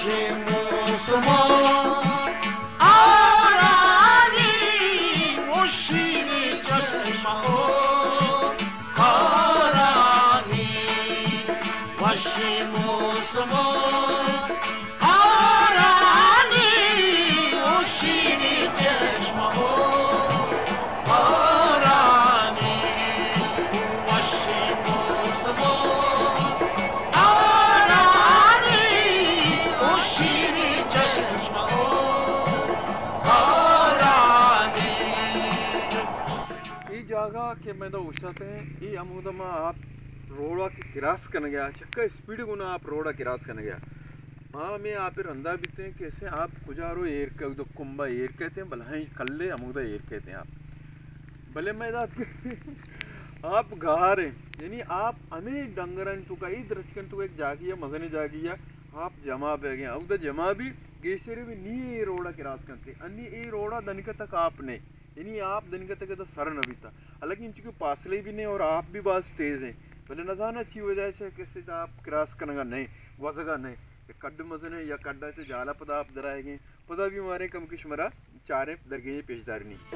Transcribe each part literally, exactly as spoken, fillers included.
के मैं तो उशाते हैं ये अमुदमा आप रोड़ा के क्रॉस करने गया चक्का स्पीड गुना आप रोड़ा क्रॉस करने गया हाँ मैं आप रंदा बीते हैं कैसे आप कुजारो एर का तो कुंबा एर कहते हैं भला ही कल्ले अमुदा एर कहते हैं आप भले मैदान के आप गार हैं यानी आप हमें डंगरन तो का इधर रचकन तो एक जागिया मजने जागिया आप जमा पे गए अब तो जमा भी गेशरे भी नी रोड़ा क्रॉस करते अन्य ये रोड़ा दनिका तक आपने यानी आप दिन का तक तो सर न बीता हालांकि इनके पासले भी नहीं और आप भी बहुत तेज हैं भले न जाना अच्छी वजह से कैसे आप क्रॉस करना नहीं वजगा नहीं कड्ड मजने या कड्डा से जाला पदा आप दराएंगे पदा भी हमारे कम किश मरा चारे दरगे पेशदारी नहीं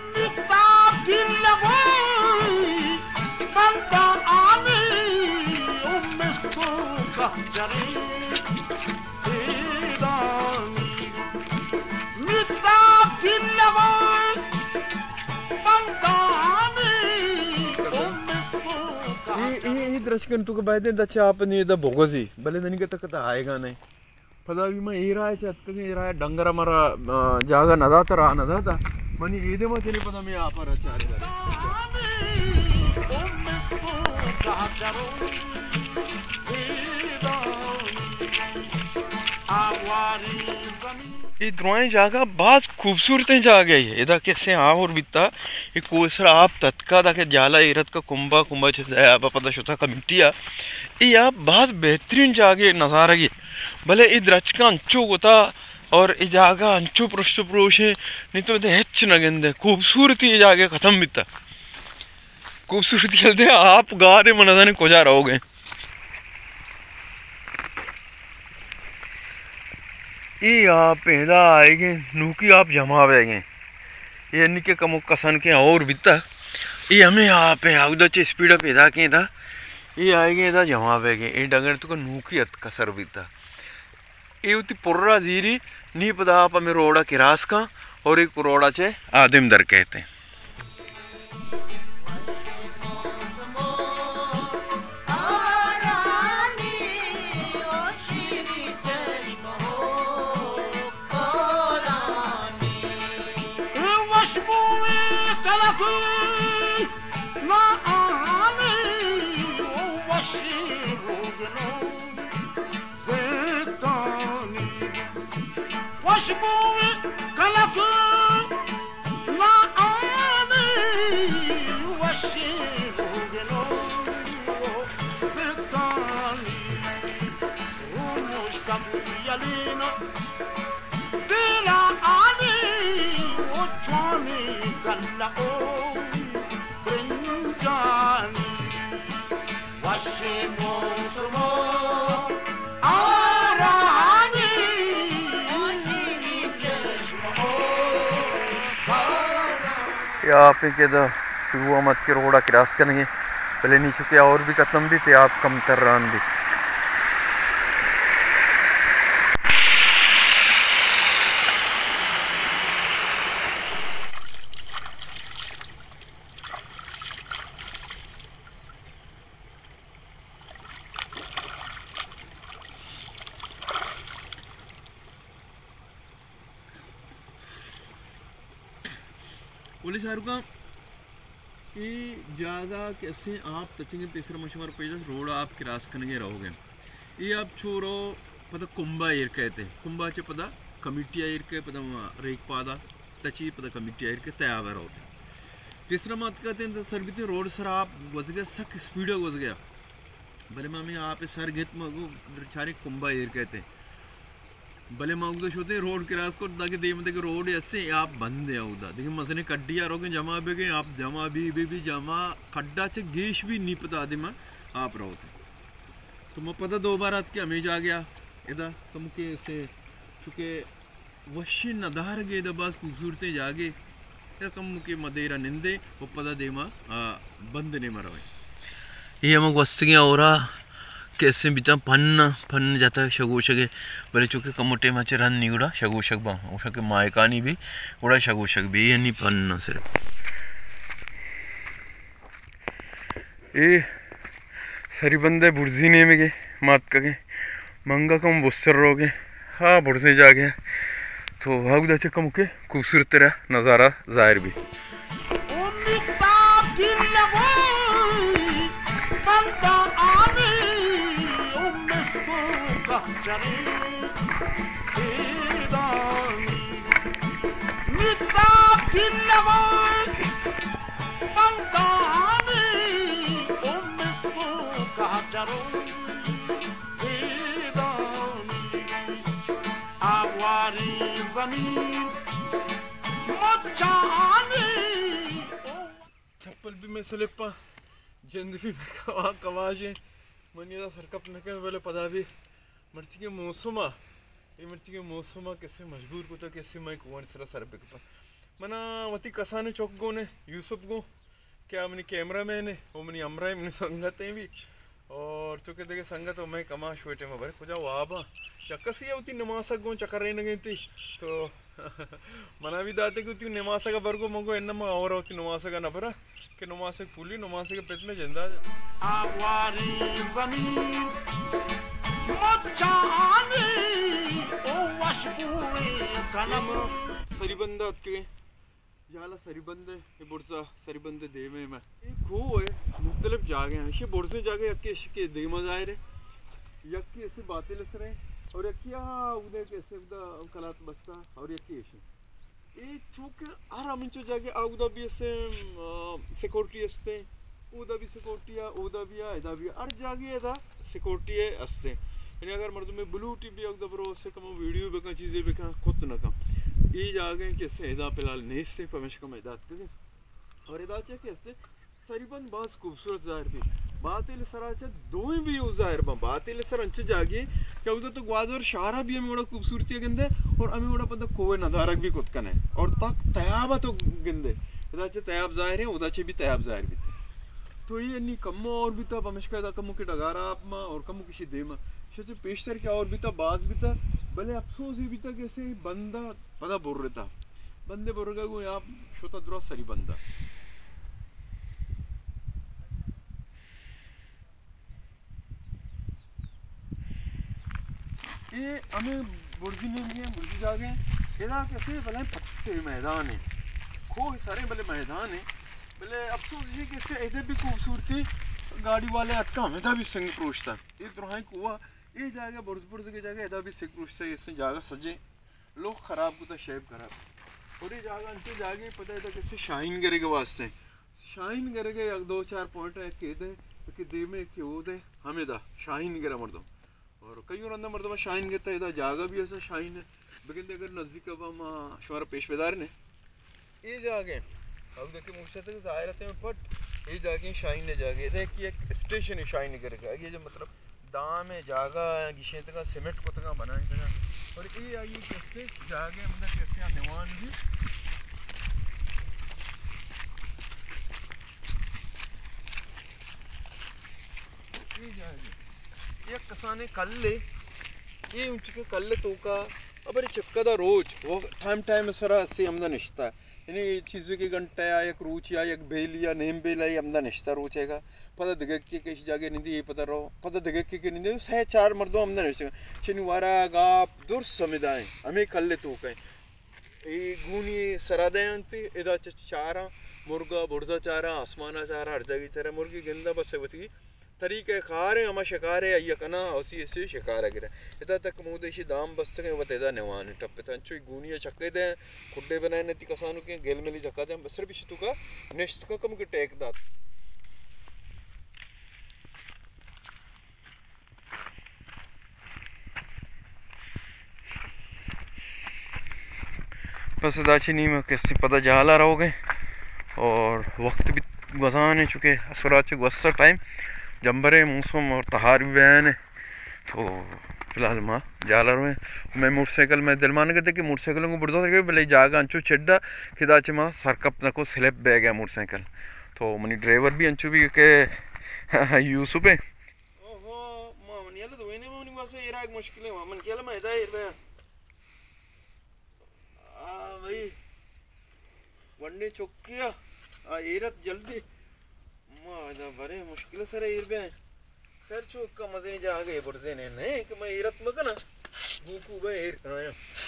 दर्शकन तू के बाद दच्चे आप नहीं दा बोगजी भले दिन के तक आएगा नहीं पता भी मैं ये रहा है चत के ये रहा है डंगर हमारा जागा नदा तरा नदा था मनी ये दे मत चले पता मैं आप पर चार ये द्रोएं जागा बहुत खूबसूरत जागा है इधर कैसे आ और बिता ये कोसरा आप तत्का ताकि जाला इरत का कुंभा कुंभा आप पता शुता कमिटिया ये आप बहुत बेहतरीन जागे नज़ारा की भले ये द्रच का अंचो होता और ये जागा अंचो पृष्ठ पुरुष है नहीं तो हेच नगंदे खूबसूरती ये जागे खत्म बिता खूबसूरती खेलते आप गा रहे मनाने को जा रहोगे ये आप पैदा आएंगे नूकी आप जमा आएंगे ये निके कमो कसन के और बिता ये हमें आप आउदा चे स्पीड पैदा के था ये आएंगे इधर जमा आएंगे ये डंगर तो नूकी अत कसर बिता ये उती पुर्रा जीरी नी पदा आप हमें रोड़ा किरास का और एक रोड़ा चे आदिम दर कहते हैं आप के तो शुरू मत के रोड़ा क्रॉस करेंगे पहले नीचे के और भी कदम भी थे आप कम तर रन भी बोले शाहरुख खान ये ज़्यादा कैसे आप तचेंगे तीसरा मशवरा पेज रोड आप क्रॉस करने रहोगे ये आप छोरो पता कुंभा एर कहते कुंभा चे पता कमिटिया एर के पता रेक पादा तची पता कमिटिया एर के तैयार होते तीसरा मत कहते हैं सर भी रोड सर आप वज गया सक स्पीड वज गया भले मामी आप सर घेत मगो सारे कुंभा एर कहते हैं भले माउदश होते रोड क्रॉस को ताकि दे मतलब रोड ऐसे आप बंद है उदा देखिए मसने कड्डी आ रहोगे जमा भी गए आप जमा भी भी, भी जमा खड्डा चे गेश भी नहीं पता आदि में आप रहोते तो मैं पता दो बार आत के हमें जा गया इदा कम के से चुके वशी नदार गे इदा बास खूबसूरते जागे इदा कम के मदेरा निंदे पदा देमा बंद ने मरवे ये अमुक वस्तुएं और कैसे बिचा पन्न पन्न जाता है शगोशके बले चुके कमोटे माचे रन नहीं उड़ा शगोशक बा उशके मायकानी भी उड़ा शगोशक भी ये नहीं पन्न सिर्फ ये सरी बंदे बुर्जी ने में के मात का के मंगा कम बुस्सर रोगे हाँ बुर्जे जा गया तो भाग दाचे कम के खूबसूरत तेरा नज़ारा जाहिर भी चप्पल भी मैं सलिपा जंद भी मैं कवा कवाजे मनिया सरकप न के वाले पदा भी मर्ची के मौसम ये मर्ची के मौसम कैसे मजबूर को तो कैसे मैं कुआं सरा सर पे मना वती कसाने चौक गो ने यूसुफ गो क्या मनी कैमरा मैन है वो मनी अमरा मनी संगत है भी और चुके देखे संगत हो मैं कमा शुटे में भरे कुछ वाबा चक्कसी होती नमासा गो चक्कर रहने गई थी तो मना भी दाते कि उती नमासा का बरगो मंगो इन्नमा और होती नमासा का नबरा कि नमासे पुली नमासे के पेट में जिंदा आवारी जमीन मचाने ओ वशबुए सनम सरीबंदा के याला सरीबंदे ये बुरसा सरीबंदे देवे में एक खो है मुख्तलिफ जागे हैं ये बुरसे जागे यक्के के देमा जाहिर है यक्के ऐसे बातें लस रहे और यक्किया उधर कैसे उधर कलात बसता और यक्के ऐसे ये चूक हर अमिंचो जागे आउदा भी ऐसे सिक्योरिटी अस्ते उदा भी सिक्योरिटी है उदा भी है इधर भी हर जागे इधर सिक्योरिटी है अस्ते यानी अगर मर्द में ब्लू टीवी अगर बरो से कम वीडियो बेका चीज़ें बेका खुद न कम ये जागे कैसे इदा फिलहाल नहीं से पमेश का मैदान करें और इदा चे कैसे सरीबन बहुत खूबसूरत जाहिर भी बात इले सराचा दो ही भी उस जाहिर बा बात इले सर अंचे जागे क्या उधर तो ग्वादर शारा भी हमें बड़ा खूबसूरती गंदे और हमें बड़ा पता कोवे नदारक भी कुछ कने और तक तयाबा तो गंदे इदा चे तयाब जाहिर है उदा चे भी तयाब जाहिर भी तो ये नहीं कम और भी था पमेश का इदा कम के डगारा आप माँ और कम किसी देमा शचे पेशतर क्या और भी था बाज भी था भले अफसोस ही भी था कैसे बंदा पता बोल रहा था बंदे बोल रहा को यहाँ छोटा दुरा सरी बंदा ये हमें बुर्जी ने लिए बुर्जी जागे इधर कैसे भले पत्ते मैदान है खो सारे भले मैदान है भले अफसोस ये कैसे इधर भी खूबसूरती गाड़ी वाले अटका हमें था भी संग पूछता इस तरह कुआ ये जाएगा बुर्ज बुर्ज के जाएगा इधर भी सिख से इससे जाएगा सजे लोग खराब को तो शेप खराब और ये जाएगा अंते जागे पता है कैसे शाइन करेगा वास्ते शाइन करेगा एक दो चार पॉइंट है के दे कि दे में के वो दे हमें दा शाइन करा मर्दों और कई और अंदर मर्दों शाइन करता है इधर जाएगा भी ऐसा शाइन है लेकिन अगर नज़दीक अब हम शोर पेशवेदार ने ये जागे अब देखिए मुझसे तो जाहिर रहते हैं बट ये जागे शाइन ने जागे देखिए एक स्टेशन है शाइन करेगा ये जो मतलब दाम में जागा गिशेत का सीमेंट को तक बनाए तक और ये आई कैसे जागे मतलब कैसे निवान भी ये जागे ये कसाने कल ले ये उनके कल ले तो का अब अरे चक्का दा रोज वो टाइम टाइम सरा से हमदा निश्ता यानी चीज़ों के घंटा या एक रूच या एक बेल या नेम बेल या हमदा निश्ता रोचेगा पता दिगक के किसी जगह नहीं थी ये पता रहो पता दिगक के नहीं थी सह चार मर्दों हमदा निश्ता शनिवार गाप दुर समिदाएं हमें कल ले तो कहीं ये गुनी सरादयान पे इधर चारा मुर्गा बुर्जा चारा आसमाना चारा हर जगह चारा मुर्गी गंदा बस है तरीके कार है हमारा शिकार है या कना उसी ऐसे शिकार है इधर तक मुदेशी दाम बस तक वो तेदा नेवान टप्पे था चुई गुनिया चक्के दे खुड्डे बनाए ने तिकसानु के गेल मेली चक्का दे बसर भी शितु का नेक्स्ट का कम के टेक दात बस दाची नहीं मैं कैसे पता जाला रहोगे और वक्त भी गुजारने चुके असुराचे गुस्सा टाइम जंबरे मौसम और तहार भी बयान है तो फिलहाल माँ जाला में मैं मोटरसाइकिल में दिलमान कहते कि मोटरसाइकिलों को बुढ़ा था भले जागा अंचू चेड्डा खिदाच माँ सरकप नको स्लिप बह गया मोटरसाइकिल तो मनी ड्राइवर भी अंचू भी के यूसुफ है ओहो माँ मन याला तो वही मनी वासे ये राग मुश्किल है मन क्या लम्हा इधर इधर आ भाई वन्ने चौकिया आ इरत जल्दी माँ इधर बड़े मुश्किल से रहे इधर खैर चो का मजे नहीं जा गए बरसे ने नहीं कि मैं इरत में का ना भूखू बे एर कहाँ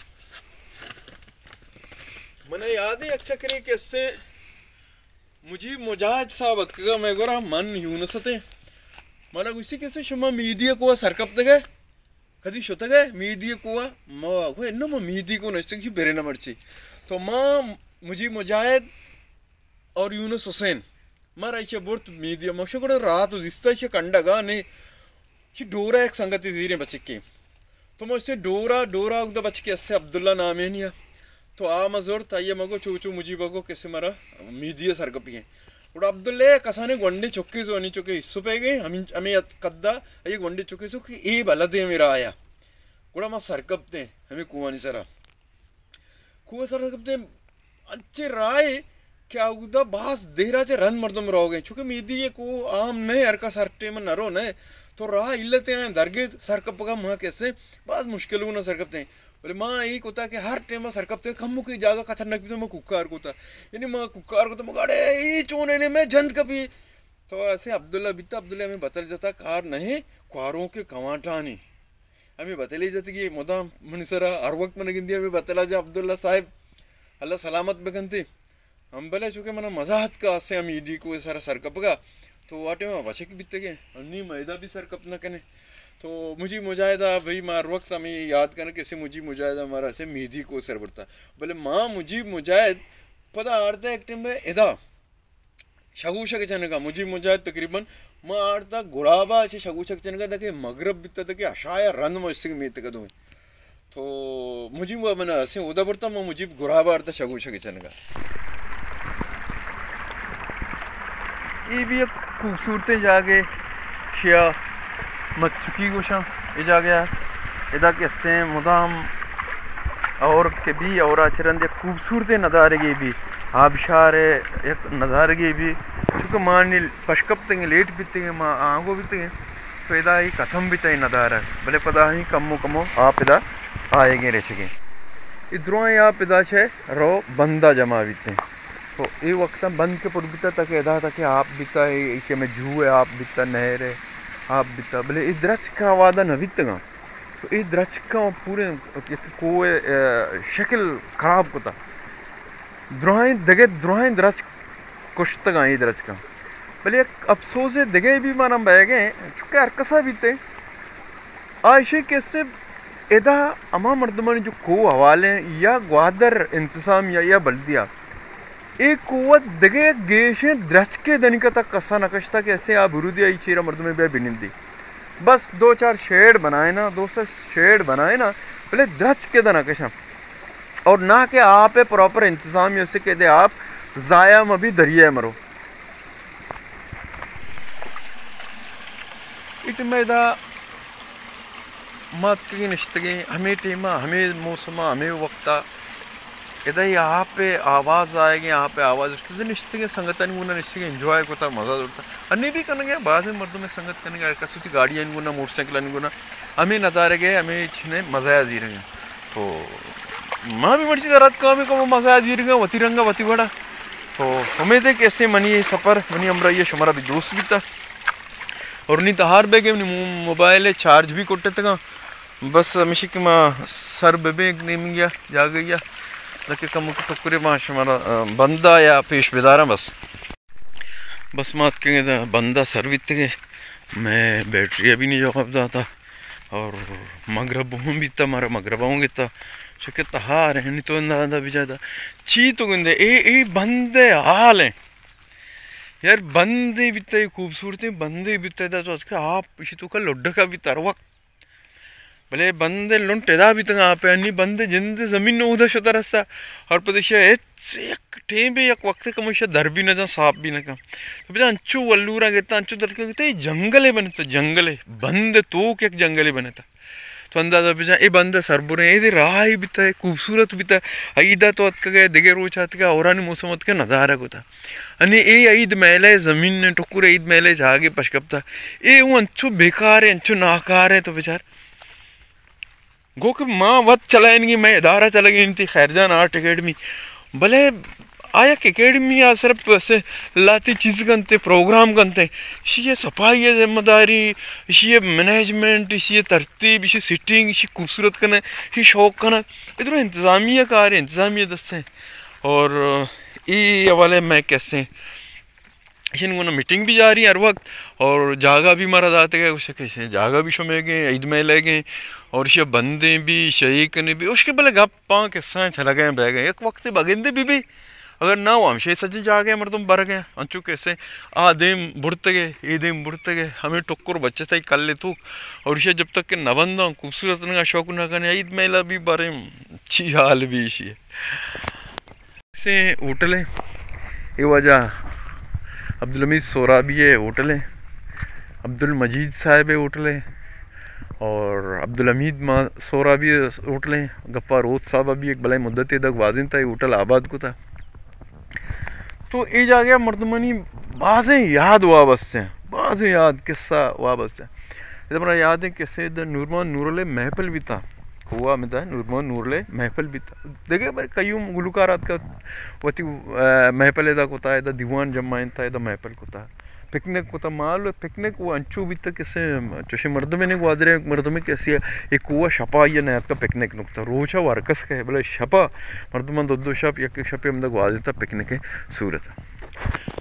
मने याद है अच्छा करे कैसे मुझे मुजाहिद साहब का मैं गोरा मन यूनस थे मना उसी कैसे शुमा मीडिया को सरकप तक कदी शुत गए मीडिया को माँ को इन्ना माँ मीडिया को नष्ट की बेरे न मर्ची तो माँ मुझे मुजाहिद और यूनस हुसैन मारा इच्छा बहुत मीडिया मक्ष को रात जिसता इच्छा कंडगा नहीं कि डोरा एक संगति जीरे बच्चे की तो मैं उससे डोरा डोरा उगदा बच्चे के ऐसे अब्दुल्ला नाम है नहीं तो आ मजोर ताये मगो चूचू मुझी बगो कैसे मारा मीडिया सरकपी है और अब्दुल्ले कसाने गोंडे चुक्की जो नहीं चुके हिस्सों पे गए हम हमें कद्दा ये गोंडे चुके सो कि ये बलदे मेरा आया गुड़ा माँ सरकपते हमें कुआं नहीं सरा कुआं सरकपते अच्छे राय क्या उदा बास देहरा चे रन मर्दम रहोगे चूंकि मीदी ये को आम नहीं हर का सरटे में नरो नहीं तो राह इल्लते हैं दरगे सरकप का माँ कैसे बास मुश्किल ना सरकपते हैं बोले माँ यही कोता कि हर टाइम में सरकपते कम मुझे जागा खतरनाक भी तो मैं कुकार कोता यानी माँ कुकार को तो मुगाड़े ये चोने ने मैं जंत कभी तो ऐसे अब्दुल्ला बीता अब्दुल्ला हमें बतल जाता कार नहीं क्वारों के कमाटा नहीं हमें बतली जाती कि मुदा मनीसरा हर वक्त मैंने गिनती हमें बतला जा अब्दुल्ला साहिब अल्लाह सलामत बेगनती हम भले चूँकि मैंने मजाहत का से हम ईडी को सारा सरकप का तो वाटे में बचे की बीते गए अन्नी मैदा भी सरकप न कने तो मुझे मुजाहिदा भाई मार वक्त हमें याद करना कैसे मुझे मुजाहिदा हमारा से मीदी को सर बढ़ता बोले माँ मुझे मुजाहिद पता आड़ता एक टाइम में इदा शगुशा के चने का मुझे मुजाहिद तकरीबन माँ आड़ता गुड़ाबा अच्छे शगुशा के चने का था कि मगरब बीतता था कि अशाया रन में इससे मीत का दूँ तो मुझे वो मैंने ऐसे उदा बढ़ता मैं मुझे गुड़ाबा आड़ता शगुशा के चने का ये भी एक खूबसूरतें जागे शिया मत चुकी गोशा ये जा गया इदा कैसे मुदाम और के भी और आचरण खूबसूरतें नज़ारे की भी आबशार एक नज़ारे की भी चूँकि मान पशकप तंगे लेट बीते माँ आगो बीते तो इदा ही कथम बीते नज़ारा भले पता ही कमो कमो आप इदा आएंगे रह सकें इधरों आप इदा छे रो बंदा जमा बीते तो ये वक्त बंद के पुर बीता तक इदा था कि आप बीता इसे में जू है आप बीता नहर है आप बीता भले ये द्रच का वादा न बीतगा तो ये द्रच का पूरे कोई शक्ल खराब होता द्रोहाई दगे द्रोहाई द्रच कुछ तक आई द्रच का भले एक अफसोस है दगे भी माना बह गए चुके अरकसा बीते आयशे कैसे इदा अमा मर्दमान जो को हवाले या ग्वादर इंतजाम या या बल्दिया एक कुवत दगे गेशे द्रच के दनिका तक कसा नकशता कैसे आप बुरुदी आई चेरा मर्द में बे बिनिंदी बस दो चार शेड बनाए ना दो से शेड बनाए ना पहले द्रच के दा नकशा और ना के आप प्रॉपर इंतजाम ऐसे कह दे आप जाया में भी दरिया मरो इट मैदा मत की निश्तगे हमें टीमा हमें मौसमा हमें वक्ता इधर यहाँ पे आवाज़ आएगी यहाँ पे आवाज़ उसके निश्चित संगत गुना निश्चित एंजॉय होता मज़ा उड़ता अन्य भी करने गया बाद में मर्दों में संगत करने गया कसुती गाड़ियाँ गुना मोटरसाइकिल गुना हमें नज़ारे गए हमें इच्छने मज़ा आ जी रहे तो माँ भी मर्जी रात का हमें को मज़ा आ जी रहे वती रंगा वती बड़ा तो हमें दे कैसे मनी ये सफ़र मनी हमरा ये हमारा भी दोस्त भी था और नहीं तहार बेगे मोबाइल है चार्ज भी कोटे तक बस हमेशा कि माँ सर बेबे नहीं गया जा गया लगे कम टुकड़े माश हमारा बंदा या पेश बेदारा बस बस मात के बंदा सर्वित के मैं बैटरी अभी नहीं जवाब जाता और मगरब हूँ भी था हमारा मगरब आऊँगी था चुके तहार है नहीं तो अंदा भी ज़्यादा ची तो गंदे ए ए बंदे हाल हैं यार बंदे बीते खूबसूरती बंदे बीते था तो उसका आप इसी तो का लुड्ढ का भी तरवक भले बंदे लुंटेदा भी तक आप अन्नी बंदे जिंदे जमीन न उधर शता रास्ता और प्रदेश एक टेम पे एक वक्त कमशा दर भी न जा साफ भी न का तो बेटा अंचू वल्लूरा गेता अंचू दर के जंगले बने था जंगले बंदे तो एक जंगले बने था तो अंदाजा बिजा ये बंद सरबुरे ये राह ही बिता है खूबसूरत बिता ईदा तो अत गए दिगे रोच आत का और मौसम अत का नज़ारा को था अने ये ईद मेले ज़मीन ने टुकुर ईद मेले जागे पशकपता ये वो अंचु बेकार है अंचु नाकार है तो बेचार गो के माँ वत चलाएंगी मैं इदारा चला गई थी खैरजान आर्ट अकेडमी भले आया अकेडमी या सिर्फ ऐसे लाती चीज़ करते प्रोग्राम करते ये सफाई है जिम्मेदारी ये मैनेजमेंट ये तरतीब ये सिटिंग ये खूबसूरत करना ये शौक करना इतना इंतज़ामिया कार इंतज़ामिया दस्ते और ये वाले मैं कैसे इनको ना मीटिंग भी जा रही है हर वक्त और जागा भी मारा जाते गए उससे कैसे जागा भी शुमे गए ईद में ले गए और ये बंदे भी शहीक ने भी उसके भले गप पाँ किस्सा चला गए बह गए एक वक्त बगिंदे भी भी अगर ना हो हम शे सज्जे जा गए मर तुम बर गए अंचू कैसे आदेम बुढ़ते गए ईदेम बुढ़ते गए हमें टुक्कर बच्चे से ही कर ले तू और इसे जब तक के न बंदा खूबसूरत का शौक ना करने ईद मेला भी बारे अच्छी हाल भी इसी से होटल है ये वजह अब्दुल हमीद सोराबी है होटल है अब्दुल मजीद साहब है होटल है और अब्दुल हमीद मा सोराबी होटल है गप्पा रोज साहब अभी एक बलाई मुद्दत तक वाजिन था होटल आबाद को था तो ये जा गया मर्दमनी बाज़ें याद वाबस्ते हैं बाज़ें याद किस्सा वाबस्ते हैं इधर मेरा याद है किस्से इधर नूरमान नूरले महफल भी था हुआ में था नूरमान नूरले महफल भी था देखे मेरे कई गुलकारात का वती महफल इधर को था इधर दीवान जमाइन था इधर महफल को था पिकनिक को था माल पिकनिक वो अंचू भी तक किससे चोशे मर्द में ने वादरे मर्द में कैसी है एक कुआ शपा ये नया का पिकनिक नुकता रोचा वारकस का है बोले शपा मर्द में दो दो शप एक एक शपे हम तक वादे था पिकनिक है सूरत